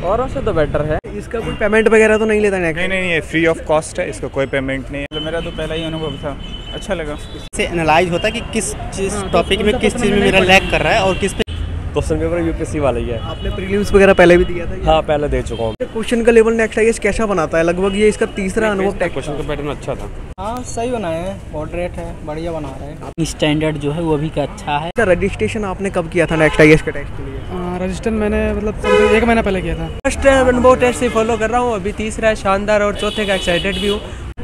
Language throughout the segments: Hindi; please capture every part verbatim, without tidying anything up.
औरों से तो बेटर है। इसका कोई पेमेंट वगैरह तो नहीं लेता? नहीं नहीं नहीं, ये फ्री ऑफ कॉस्ट है, इसका कोई पेमेंट नहीं है। मेरा तो पहला ही अनुभव था, अच्छा लगा। इससे एनालाइज होता है कि किस चीज़ टॉपिक में किस चीज़ में मेरा लैग कर रहा है और किस पे। क्वेश्चन पेपर यूपीएससी वाला ही है। आपने प्रीलिम्स वगैरह पहले भी दिया था? हाँ, पहले दे चुका हूँ। क्वेश्चन का लेवल नेक्स्ट आईएएस कैसा बनाता है? लगभग ये इसका तीसरा अनुभव। क्वेश्चन का पैटर्न अच्छा था। हाँ, सही बनाए हैं, मॉडरेट है, बढ़िया बना रहे हैं। स्टैंडर्ड जो है वो भी का अच्छा है। रजिस्ट्रेशन आपने कब किया था नेक्स्ट आईएएस के टेस्ट के लिए? रजिस्टर मैंने मतलब एक महीना पहले किया था। फर्स्ट अनुभव टेस्ट से फॉलो कर रहा हूँ, अभी तीसरा है शानदार और चौथे का एक्साइटेड भी हूँ।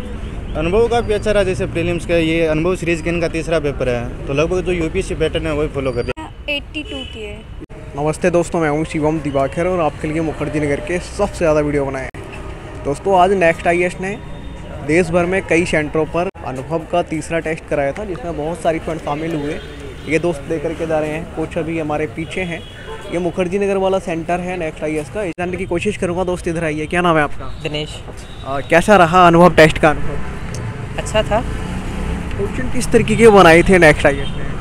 अनुभव का भी अच्छा रहा, जैसे प्रीलिम्स का ये अनुभव सीरीज के इनका तीसरा पेपर है, तो लगभग जो यूपीएससी पैटर्न है वही फॉलो कर रहे हैं। बयासी किए। नमस्ते दोस्तों, मैं हूं शिवम दिवाकर और आपके लिए मुखर्जी नगर के सबसे ज़्यादा वीडियो बनाए हैं। दोस्तों, आज नेक्स्ट आईएएस ने देश भर में कई सेंटरों पर अनुभव का तीसरा टेस्ट कराया था, जिसमें बहुत सारी स्टूडेंट शामिल हुए। ये दोस्त दे करके जा रहे हैं, कुछ अभी हमारे पीछे हैं। ये मुखर्जी नगर वाला सेंटर है नेक्स्ट आईएएस का। जानने की कोशिश करूँगा। दोस्त इधर आइए, क्या नाम है आपका? दिनेश। आ, कैसा रहा अनुभव टेस्ट का अनुभव? अच्छा था। क्वेश्चन किस तरीके के बनाए थे नेक्स्ट आईएएस ने?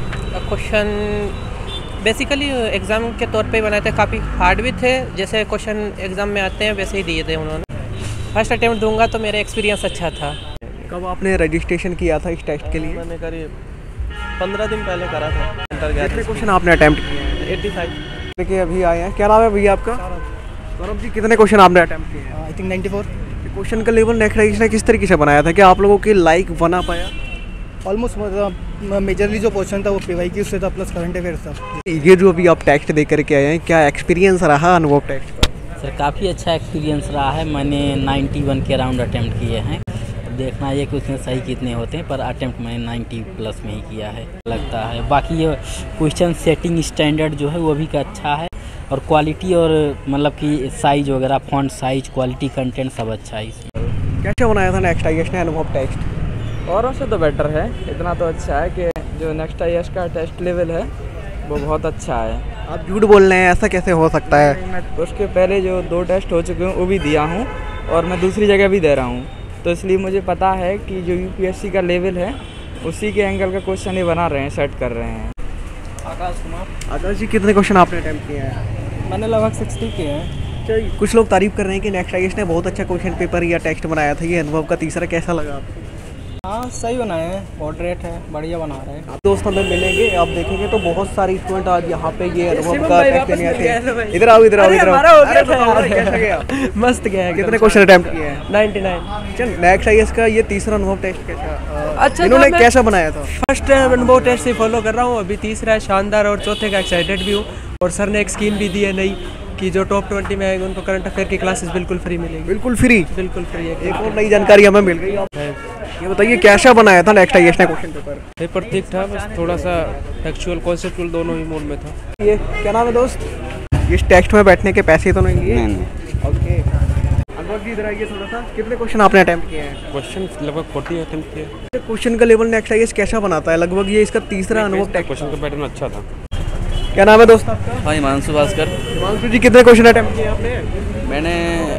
क्वेश्चन बेसिकली एग्ज़ाम के तौर पे बनाए थे, काफ़ी हार्ड भी थे, जैसे क्वेश्चन एग्ज़ाम में आते हैं वैसे ही दिए थे उन्होंने। फर्स्ट अटेम्प्ट दूंगा तो मेरा एक्सपीरियंस अच्छा था। कब आपने रजिस्ट्रेशन किया था इस टेस्ट के लिए? मैंने करीब पंद्रह दिन पहले करा था। कितने क्वेश्चन आपने अटेम्प्ट किए हैं? एट्टी फाइव देखिए अभी आए हैं। क्या नाम है भैया आपका? सौरभ जी, कितने क्वेश्चन आपने अटेम्प्ट किए हैं? I think ninety four. Question का लेवल नेक्स्ट आईएएस ने किस तरीके से बनाया था? क्या आप लोगों की लाइक बना पाया? ऑलमोस्ट मतलब मेजरली जो क्वेश्चन था वो पीवाई की उससे था, प्लस करंट अफेयर्स था। ये जो अभी आप टेस्ट दे करके आए हैं, क्या एक्सपीरियंस रहा अनुभव टेस्ट का? सर काफ़ी अच्छा एक्सपीरियंस रहा है। मैंने इक्यानवे के अराउंड अटेम्प्ट किए हैं। अब देखना ये कि उसमें सही कितने होते हैं, पर अटेम्प्ट मैंने नब्बे प्लस में ही किया है लगता है। बाकी ये क्वेश्चन सेटिंग स्टैंडर्ड जो है वो भी का अच्छा है, और क्वालिटी और मतलब कि साइज वगैरह, फॉन्ट साइज, क्वालिटी, कंटेंट सब अच्छा है इसमें। कैसे बनाया था नेक्स्ट आईएएस ने अनुभव टेस्ट? औरों से तो बेटर है। इतना तो अच्छा है कि जो नेक्स्ट आईएएस का टेस्ट लेवल है वो बहुत अच्छा है। आप झूठ बोल रहे हैं, ऐसा कैसे हो सकता है? उसके पहले जो दो टेस्ट हो चुके हैं वो भी दिया हूँ, और मैं दूसरी जगह भी दे रहा हूँ, तो इसलिए मुझे पता है कि जो यूपीएससी का लेवल है उसी के एंगल का क्वेश्चन ही बना रहे हैं, सेट कर रहे हैं। आकाश कुमार। आकाश जी, कितने क्वेश्चन आपने अटेम्प्ट किए हैं? मैंने लगभग साठ किए हैं। चलिए, कुछ लोग तारीफ कर रहे हैं कि नेक्स्ट आईएएस ने बहुत अच्छा क्वेश्चन पेपर या टेस्ट बनाया था। ये अनुभव का तीसरा कैसा लगा आपको? हाँ, सही बनाए हैं, मॉडरेट है, बढ़िया बना रहे हैं। आप दोस्त हमें मिलेंगे, आप देखेंगे तो बहुत सारे स्टूडेंट आज यहाँ पे ये अनुभव का टेस्ट देने आते हैं। इधर आओ, इधर आओ, इधर आओ। कैसा गया? मस्त गया। कितने क्वेश्चन अटेम्प्ट किए हैं? निन्यानवे। चल, नेक्स्ट आईएएस का ये तीसरा अनुभव टेस्ट कैसा? अच्छा, इन्होंने कैसा बनाया था? फर्स्ट अनुभव टेस्ट से फॉलो कर रहा हूँ, अभी तीसरा है शानदार और चौथे का एक्साइटेड भी हूँ। और सर ने एक स्कीम भी दी है नई कि जो टॉप ट्वेंटी में आएंगे उनको करंट अफेयर की क्लासेस बिल्कुल फ्री मिलेगी। बिल्कुल फ्री? बिल्कुल फ्री है। एक और नई जानकारी हमें मिल गई। आप ये बताइए कैसा बनाया था नेक्स्ट आईएएस ने क्वेश्चन पेपर? पेपर ठीक था, बस थोड़ा सा फैक्चुअल कॉन्सेप्चुअल दोनों ही मोड में था। ये क्या नाम है दोस्त? इस टेस्ट में बैठने के पैसे तो नहीं लिए? नहीं नहीं। ओके, अनुभव जी इधर आइए थोड़ा सा। कितने क्वेश्चन आपने अटेम्प्ट किए हैं? क्वेश्चन लगभग चालीस अटेम्प्ट किए। क्वेश्चन का लेवल नेक्स्ट आईएएस कैसा बनाता है? लगभग ये इसका तीसरा अनुभव टेस्ट। क्वेश्चन का पैटर्न अच्छा था। क्या नाम है दोस्त आपका? हाँ, हिमांशु भास्कर। हिमांशु जी, कितने क्वेश्चन अटेम्प्ट किए आपने? मैंने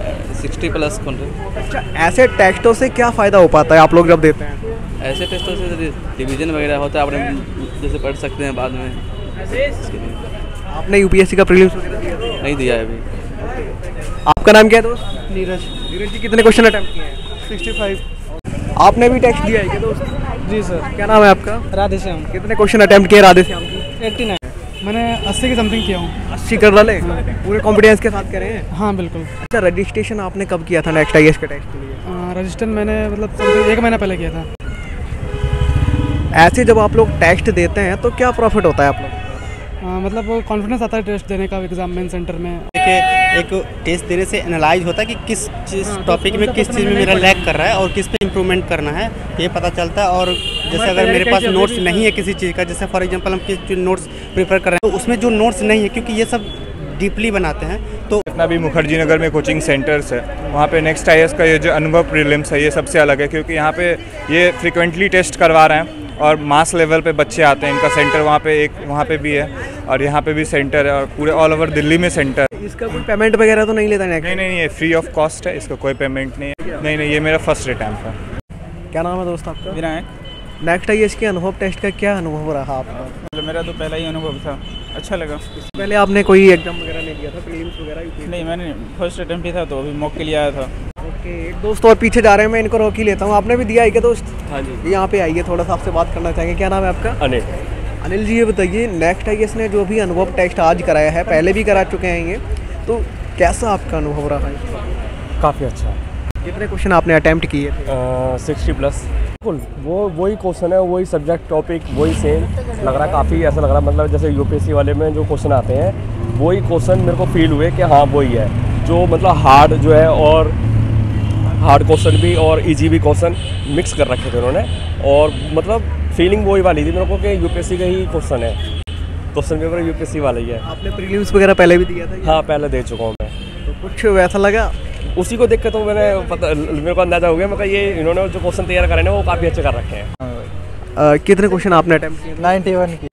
साठ प्लस। अच्छा, ऐसे टेस्टों से क्या फ़ायदा हो पाता है आप लोग जब देते हैं? ऐसे टेस्टों से डिवीजन वगैरह होता है, आपने जैसे पढ़ सकते हैं बाद में। आपने यूपीएससी का प्रीलिम्स वगैरह दिया था? नहीं दिया है अभी। आपका नाम क्या है दोस्त? नीरज। नीरज जी, कितने क्वेश्चन अटेम्प्ट किए हैं? पैंसठ। आपने भी टेस्ट दिया है क्या दोस्त? जी सर। क्या नाम है आपका? राधेश्याम। कितने क्वेश्चन अटेम्प्ट किए राधेश्याम की? नवासी। मैंने अस्सी की समथिंग किया हूँ। अस्सी कर डाले? पूरे कॉन्फिडेंस के साथ करें? हाँ बिल्कुल। अच्छा, रजिस्ट्रेशन आपने कब किया था नेक्स्ट आईएएस के टेस्ट के लिए? रजिस्टर मैंने मतलब एक महीना पहले किया था। ऐसे जब आप लोग टेस्ट देते हैं तो क्या प्रॉफिट होता है आप लोग? आ, मतलब कॉन्फिडेंस आता है टेस्ट देने का एग्जाम मेन सेंटर में। देखिए, एक टेस्ट देने से एनालाइज होता है कि किस चीज़ टॉपिक में किस चीज़ में मेरा लैग कर रहा है और किस पे इम्प्रूवमेंट करना है, ये पता चलता है। और जैसे अगर मेरे पास नोट्स नहीं है किसी चीज़ का, जैसे फॉर एग्जांपल हम किस नोट्स प्रिपेयर कर रहे हैं, तो उसमें जो नोट्स नहीं है, क्योंकि ये सब डीपली बनाते हैं, तो जितना भी मुखर्जी नगर में कोचिंग सेंटर्स है वहाँ पे नेक्स्ट आईएएस का ये जो अनुभव प्रीलिम्स है ये सबसे अलग है, क्योंकि यहाँ पे ये फ्रिक्वेंटली टेस्ट करवा रहे हैं और मास लेवल पे बच्चे आते हैं। इनका सेंटर वहाँ पे एक वहाँ पे भी है और यहाँ पे भी सेंटर है, और पूरे ऑल ओवर दिल्ली में सेंटर। इसका कोई पेमेंट वगैरह तो नहीं लेता? नहीं नहीं नहीं, ये फ्री ऑफ कॉस्ट है, इसका कोई पेमेंट नहीं है। नहीं नहीं, ये मेरा फर्स्ट अटैम्प्ट है। क्या नाम है दोस्त आपका? विनायक। नेक्स्ट आई एस के अनुभव टेस्ट का क्या अनुभव रहा आपका? मतलब मेरा तो पहला ही अनुभव था, अच्छा लगा। पहले आपने कोई एग्जाम वगैरह नहीं दिया था, प्रीलिम्स वगैरह? नहीं, मैंने फर्स्ट अटेम्प्ट ही था, तो अभी मॉक के लिए आया था। ओके, एक दोस्त और पीछे जा रहे हैं, मैं इनको रोक ही लेता हूँ। आपने भी दिया है क्या दोस्त? हाँ जी। यहाँ पे आइए, थोड़ा सा आपसे बात करना चाहेंगे। क्या नाम है आपका? अनिल। अनिल जी, ये बताइए नेक्स्ट आई एस ने जो भी अनुभव टेस्ट आज कराया है, पहले भी करा चुके हैं ये, तो कैसा आपका अनुभव रहा है? काफ़ी अच्छा। कितने क्वेश्चन आपने अटेम्प्ट किए थे? Sixty plus. बिल्कुल वो वही क्वेश्चन है, वही सब्जेक्ट टॉपिक वही सेम लग रहा है। काफ़ी ऐसा लग रहा है, मतलब जैसे यूपीएससी वाले में जो क्वेश्चन आते हैं वही क्वेश्चन मेरे को फील हुए कि हाँ वही है, जो मतलब हार्ड जो है और हार्ड क्वेश्चन भी और इजी भी क्वेश्चन मिक्स कर रखे थे उन्होंने, और मतलब फीलिंग वही वाली थी मेरे को कि यूपीएससी का ही क्वेश्चन है, क्वेश्चन पेपर यूपीएससी वाला ही है। आपने प्रीलिम्स वगैरह पहले भी दिया था? हाँ, पहले दे चुका हूँ मैं। तो कुछ वैसा लगा? उसी को देख के तो मैंने पता मेरे को अंदाजा हो गया, मतलब ये इन्होंने जो क्वेश्चन तैयार करे ना वो काफ़ी अच्छे कर रखे हैं। आ, कितने क्वेश्चन आपने अटेम्प्ट किए? नाइन्टी वन की।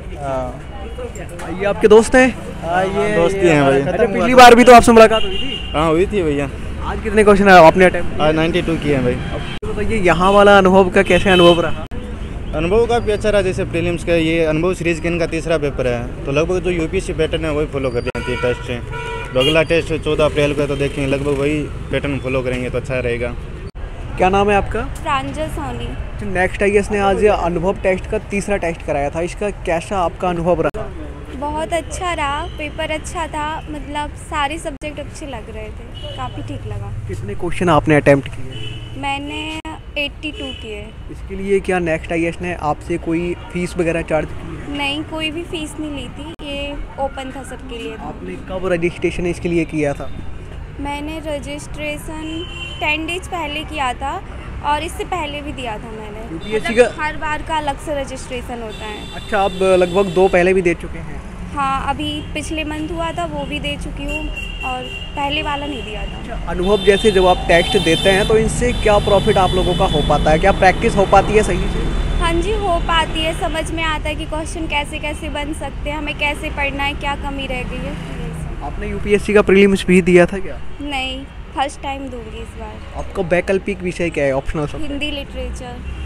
ये आपके दोस्त हैं? हाँ, ये दोस्ती हैं भाई। अच्छा, पिछली बार भी तो आपसे मुलाकात हुई थी? हाँ, हुई थी भैया। आज कितने क्वेश्चन आपने अटेम्प्ट? आज नाइन्टी टू किए हैं भाई। अब बताइए यहाँ वाला अनुभव का कैसे अनुभव रहा? अनुभव काफ़ी अच्छा रहा। जैसे प्रीलिम्स का ये अनुभव सीरीज के इनका तीसरा पेपर है, तो लगभग जो यूपीएससी पैटर्न है वही फॉलो कर रही है टेस्ट से। तो अगला टेस्ट चौदह अप्रैल को है, तो देखेंगे लगभग वही पैटर्न फॉलो करेंगे तो अच्छा रहेगा। क्या नाम है आपका? Pranjal Soni. Next I S ने आज अनुभव टेस्ट का तीसरा टेस्ट कराया था, इसका कैसा आपका अनुभव रहा? बहुत अच्छा रहा, पेपर अच्छा था, मतलब सारे सब्जेक्ट अच्छे लग रहे थे, काफ़ी ठीक लगा। कितने क्वेश्चन आपने अटेम्प्ट किए? मैंने बयासी किए। इसके लिए क्या नेक्स्ट आई एस ने आपसे कोई फीस वगैरह चार्ज की है? नहीं, कोई भी फीस नहीं ली थी, ये ओपन था सबके लिए था। आपने कब रजिस्ट्रेशन इसके लिए किया था? मैंने रजिस्ट्रेशन टेन डेज पहले किया था, और इससे पहले भी दिया था मैंने। यूपीएससी मतलब का हर बार का अलग से रजिस्ट्रेशन होता है। अच्छा, आप लगभग दो पहले भी दे चुके हैं? हाँ, अभी पिछले मंथ हुआ था, वो भी दे चुकी हूँ, और पहले वाला नहीं दिया था। अच्छा, अनुभव जैसे जब आप टेस्ट देते हैं तो इनसे क्या प्रॉफिट आप लोगों का हो पाता है? क्या प्रैक्टिस हो पाती है सही से? हाँ जी, हो पाती है, समझ में आता है कि क्वेश्चन कैसे कैसे बन सकते हैं, हमें कैसे पढ़ना है, क्या कमी रह गई है। आपने यूपीएससी का प्रीलिम्स भी दिया था क्या? नहीं, फर्स्ट टाइम दूंगी इस बार। आपका वैकल्पिक विषय क्या है, ऑप्शनल? हिंदी लिटरेचर।